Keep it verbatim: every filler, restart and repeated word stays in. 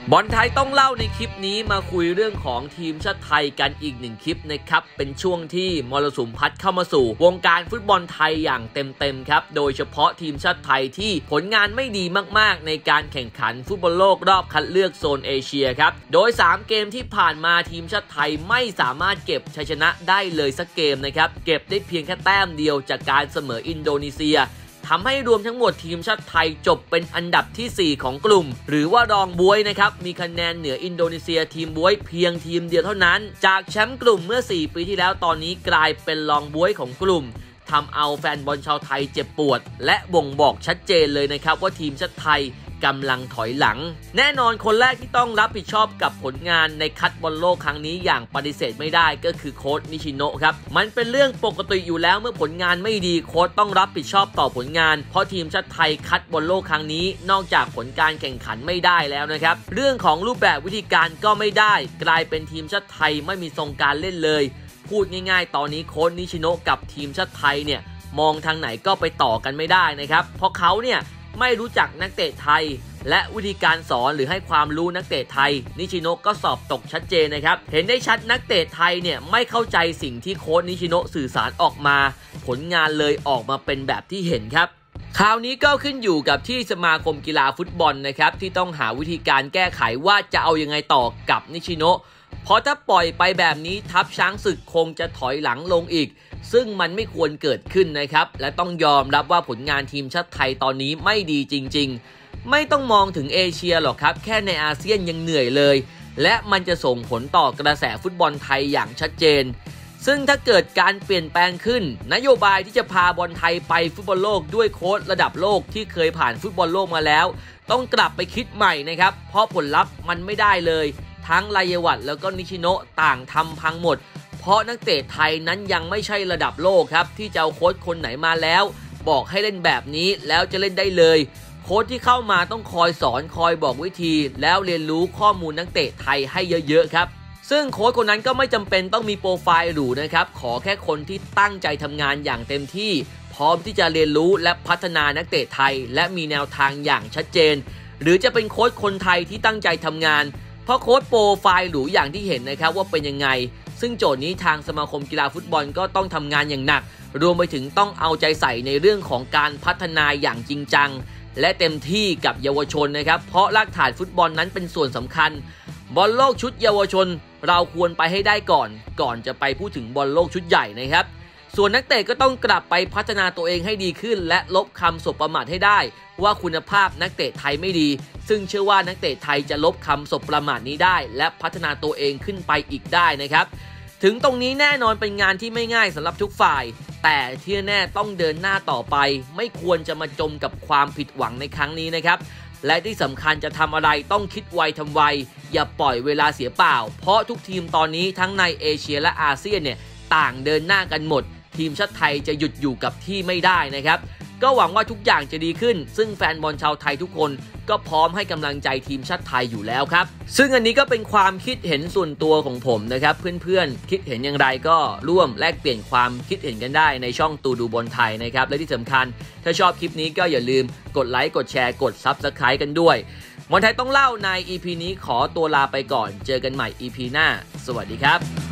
บอลไทยต้องเล่าในคลิปนี้มาคุยเรื่องของทีมชาติไทยกันอีกหนึ่งคลิปนะครับเป็นช่วงที่มรสุมพัดเข้ามาสู่วงการฟุตบอลไทยอย่างเต็มๆครับโดยเฉพาะทีมชาติไทยที่ผลงานไม่ดีมากๆในการแข่งขันฟุตบอลโลกรอบคัดเลือกโซนเอเชียครับโดยสามเกมที่ผ่านมาทีมชาติไทยไม่สามารถเก็บชัยชนะได้เลยสักเกมนะครับเก็บได้เพียงแค่แต้มเดียวจากการเสมออินโดนีเซียทำให้รวมทั้งหมดทีมชาติไทยจบเป็นอันดับที่สี่ของกลุ่มหรือว่ารองบ๊วยนะครับมีคะแนนเหนืออินโดนีเซียทีมบ๊วยเพียงทีมเดียวเท่านั้นจากแชมป์กลุ่มเมื่อสี่ปีที่แล้วตอนนี้กลายเป็นรองบ๊วยของกลุ่มทำเอาแฟนบอลชาวไทยเจ็บปวดและบ่งบอกชัดเจนเลยนะครับว่าทีมชาติไทยกำลังถอยหลังแน่นอนคนแรกที่ต้องรับผิดชอบกับผลงานในคัดบอลโลกครั้งนี้อย่างปฏิเสธไม่ได้ก็คือโค้ชนิชิโนะครับมันเป็นเรื่องปกติอยู่แล้วเมื่อผลงานไม่ดีโค้ชต้องรับผิดชอบต่อผลงานเพราะทีมชาติไทยคัดบอลโลกครั้งนี้นอกจากผลการแข่งขันไม่ได้แล้วนะครับเรื่องของรูปแบบวิธีการก็ไม่ได้กลายเป็นทีมชาติไทยไม่มีทรงการเล่นเลยพูดง่ายๆตอนนี้โค้ชนิชิโนะกับทีมชาติไทยเนี่ยมองทางไหนก็ไปต่อกันไม่ได้นะครับเพราะเขาเนี่ยไม่รู้จักนักเตะไทยและวิธีการสอนหรือให้ความรู้นักเตะไทยนิชิโนะก็สอบตกชัดเจนนะครับเห็นได้ชัดนักเตะไทยเนี่ยไม่เข้าใจสิ่งที่โค้ชนิชิโนะสื่อสารออกมาผลงานเลยออกมาเป็นแบบที่เห็นครับคราวนี้ก็ขึ้นอยู่กับที่สมาคมกีฬาฟุตบอลนะครับที่ต้องหาวิธีการแก้ไขว่าจะเอายังไงต่อกับนิชิโนะเพราะถ้าปล่อยไปแบบนี้ทัพช้างศึกคงจะถอยหลังลงอีกซึ่งมันไม่ควรเกิดขึ้นนะครับและต้องยอมรับว่าผลงานทีมชาติไทยตอนนี้ไม่ดีจริงๆไม่ต้องมองถึงเอเชียหรอกครับแค่ในอาเซียนยังเหนื่อยเลยและมันจะส่งผลต่อกระแสฟุตบอลไทยอย่างชัดเจนซึ่งถ้าเกิดการเปลี่ยนแปลงขึ้นนโยบายที่จะพาบอลไทยไปฟุตบอลโลกด้วยโค้ชระดับโลกที่เคยผ่านฟุตบอลโลกมาแล้วต้องกลับไปคิดใหม่นะครับเพราะผลลัพธ์มันไม่ได้เลยทั้งรายวัตแล้วก็นิชิโนะต่างทำพังหมดเพราะนักเตะไทยนั้นยังไม่ใช่ระดับโลกครับที่จะเอาโค้ชคนไหนมาแล้วบอกให้เล่นแบบนี้แล้วจะเล่นได้เลยโค้ชที่เข้ามาต้องคอยสอนคอยบอกวิธีแล้วเรียนรู้ข้อมูลนักเตะไทยให้เยอะๆครับซึ่งโค้ชคนนั้นก็ไม่จำเป็นต้องมีโปรไฟล์หรูนะครับขอแค่คนที่ตั้งใจทำงานอย่างเต็มที่พร้อมที่จะเรียนรู้และพัฒนานักเตะไทยและมีแนวทางอย่างชัดเจนหรือจะเป็นโค้ชคนไทยที่ตั้งใจทำงานเพราะโค้ชโปรไฟล์หรูอย่างที่เห็นนะครับว่าเป็นยังไงซึ่งโจทย์นี้ทางสมาคมกีฬาฟุตบอลก็ต้องทำงานอย่างหนักรวมไปถึงต้องเอาใจใส่ในเรื่องของการพัฒนาอย่างจริงจังและเต็มที่กับเยาวชนนะครับเพราะรากฐานฟุตบอลนั้นเป็นส่วนสำคัญบอลโลกชุดเยาวชนเราควรไปให้ได้ก่อนก่อนจะไปพูดถึงบอลโลกชุดใหญ่นะครับส่วนนักเตะก็ต้องกลับไปพัฒนาตัวเองให้ดีขึ้นและลบคำสบประมาทให้ได้ว่าคุณภาพนักเตะไทยไม่ดีซึ่งเชื่อว่านักเตะไทยจะลบคำสบประมาทนี้ได้และพัฒนาตัวเองขึ้นไปอีกได้นะครับถึงตรงนี้แน่นอนเป็นงานที่ไม่ง่ายสำหรับทุกฝ่ายแต่ที่แน่ต้องเดินหน้าต่อไปไม่ควรจะมาจมกับความผิดหวังในครั้งนี้นะครับและที่สำคัญจะทำอะไรต้องคิดไวทำไวอย่าปล่อยเวลาเสียเปล่าเพราะทุกทีมตอนนี้ทั้งในเอเชียและอาเซียนเนี่ยต่างเดินหน้ากันหมดทีมชาติไทยจะหยุดอยู่กับที่ไม่ได้นะครับก็หวังว่าทุกอย่างจะดีขึ้นซึ่งแฟนบอลชาวไทยทุกคนก็พร้อมให้กำลังใจทีมชาติไทยอยู่แล้วครับซึ่งอันนี้ก็เป็นความคิดเห็นส่วนตัวของผมนะครับเพื่อนๆคิดเห็นอย่างไรก็ร่วมแลกเปลี่ยนความคิดเห็นกันได้ในช่องตูดูบอลไทยนะครับและที่สำคัญถ้าชอบคลิปนี้ก็อย่าลืมกดไลค์กดแชร์กด ซับสไครบ์ กันด้วยบอลไทยต้องเล่าใน อี พี นี้ขอตัวลาไปก่อนเจอกันใหม่ อี พี หน้าสวัสดีครับ